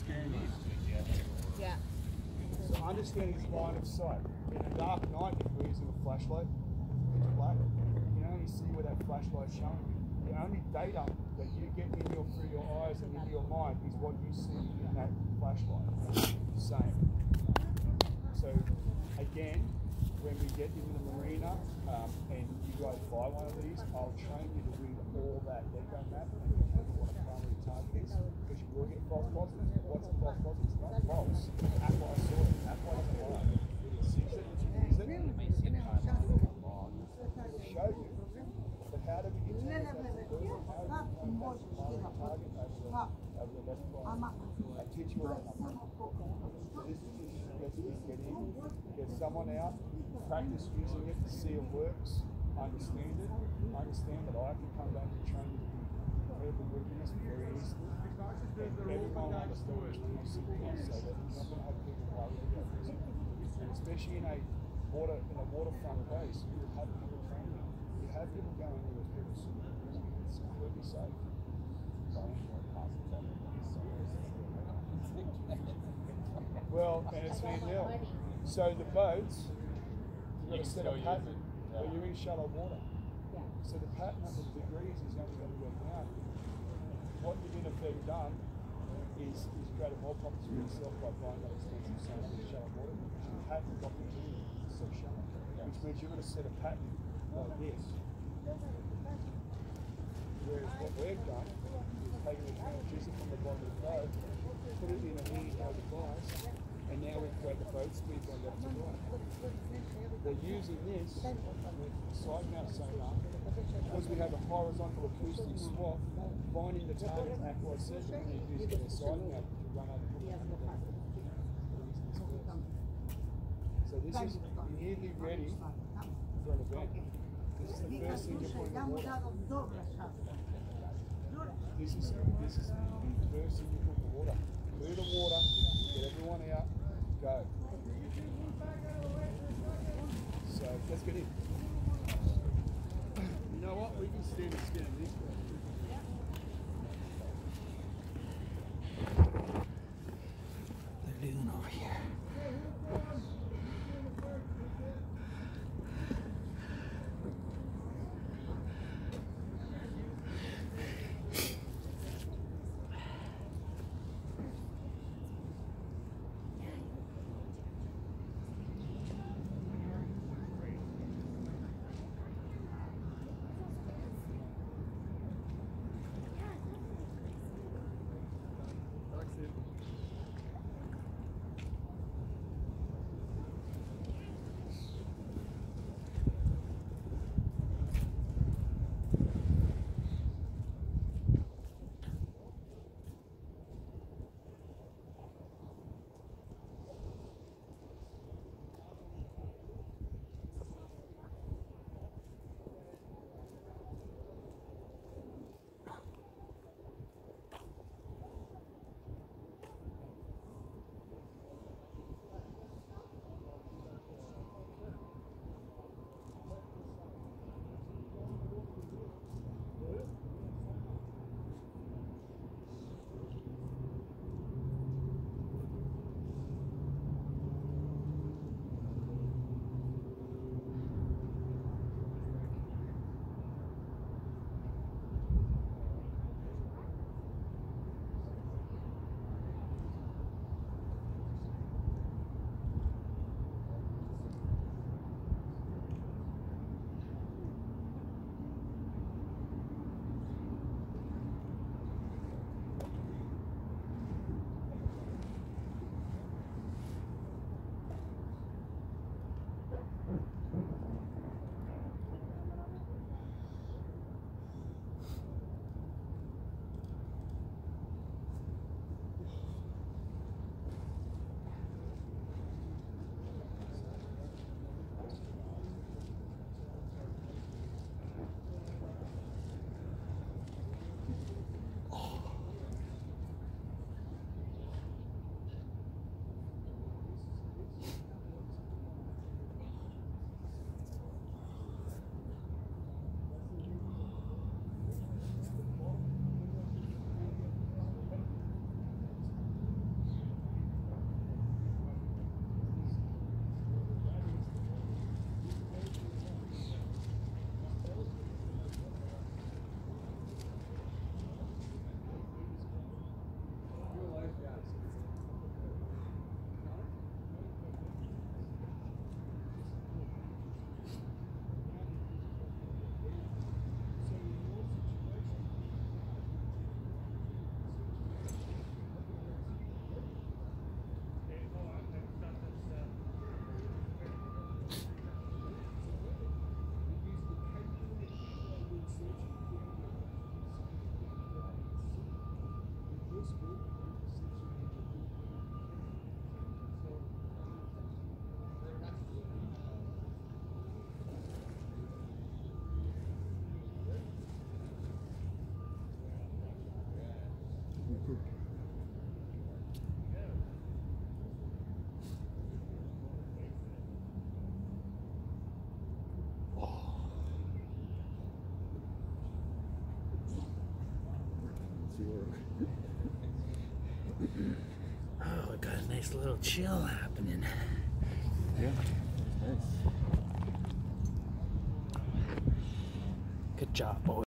getting in. Yeah. So understanding his line of sight. In a dark night, if we're using a flashlight, pitch black, you can only see where that flashlight's showing you. The only data that you get through your eyes and into your mind is what you see in that flashlight. Same. So again, when we get into the marina and you guys buy one of these, I'll train you to read all that echo map and determine what a primary target is, because you will get false positives. What's a false positive? It's not false. Aqua, I saw it. Aqua doesn't lie. It sees it, it uses it, it can't lie. It'll show you. But how do we determine that's the person? How do we know that's the primary target over the left line? I teach you all that. So this is just let's get in, get someone out, practice using it to see it works, understand it, understand that I can come back and train you to be incredibly good in this very easily. And everyone understands CWT, so that you're not going to have people worried about this. And especially in a waterfront place, you have people training. You have people going in with people swimming. It's completely safe. Well, and it's handheld. So the boats, you've got to set a pattern where you're in shallow water. So the pattern of the degrees is only going to go down. What you're in effect done is create a more problem for yourself by buying that expensive sand in shallow water. The pattern's opportunity is so shallow, which means you're going to set a pattern like this. Whereas what we've done is taken a transducer from the bottom of the boat, put it in a handheld device, and now we've created the boat speed going left to right. They're using this with side mount sonar because we have a horizontal acoustic swap, finding the target Aqua says, and they're using their side mount to run over. So this is nearly ready for an event. This is the first thing you put in the water. This is the first thing you put in the water. Clear the water, get everyone out, go. So let's get in. You know what? We can stand and skin in this way. They're doing over here. work. Oh, we got a nice little chill happening. Yeah, nice. Good job, boys.